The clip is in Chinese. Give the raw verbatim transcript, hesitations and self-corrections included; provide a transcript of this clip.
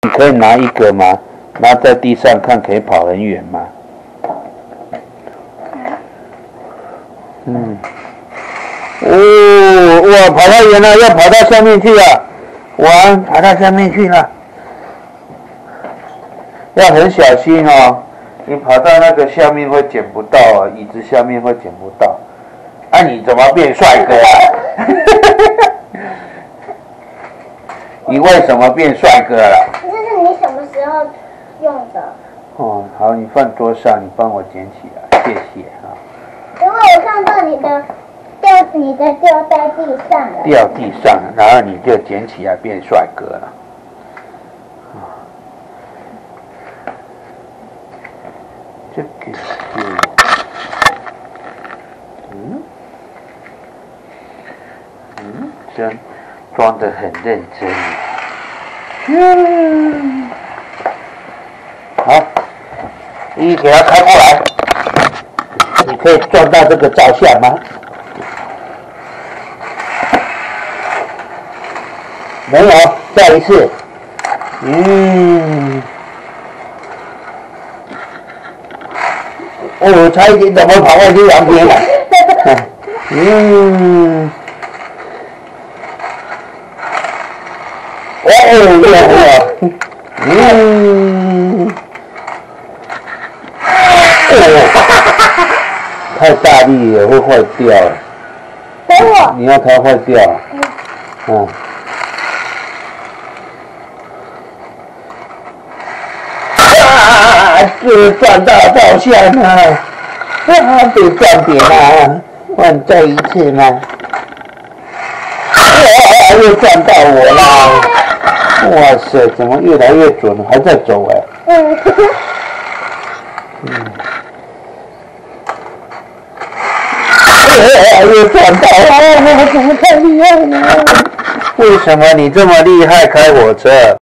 你可以拿一个吗？拿在地上看，可以跑很远吗？嗯。哦，哇，跑太远了，要跑到下面去了。哇，跑到下面去了，要很小心哦。你跑到那个下面会捡不到啊，椅子下面会捡不到。啊，你怎么变帅哥啊？你为什么变帅哥了？ 这是你什么时候用的？ 哦，好，你放桌上，你帮我捡起来，谢谢啊。 因为我看到你的掉，你的掉在地上了。 掉地上了，然后你就捡起来变帅哥了。这个是，嗯，嗯，真装得很认真。嗯，好，一给它开过来，你可以撞到这个照相吗？没有，再一次。嗯。哦，差一点怎么跑过去旁边了？嗯。哦，厉害了。嗯。哦，太大力了，会坏掉了。 等我。 你要它坏掉啊？嗯。啊！又撞到照相了，啊！别撞点啊！换再一次吗？哇！又撞到我了！哇塞，怎么越来越准了？还在走哎、欸。嗯。嗯。哇！又撞到了！怎么太厉害了？为什么你这么厉害开火车？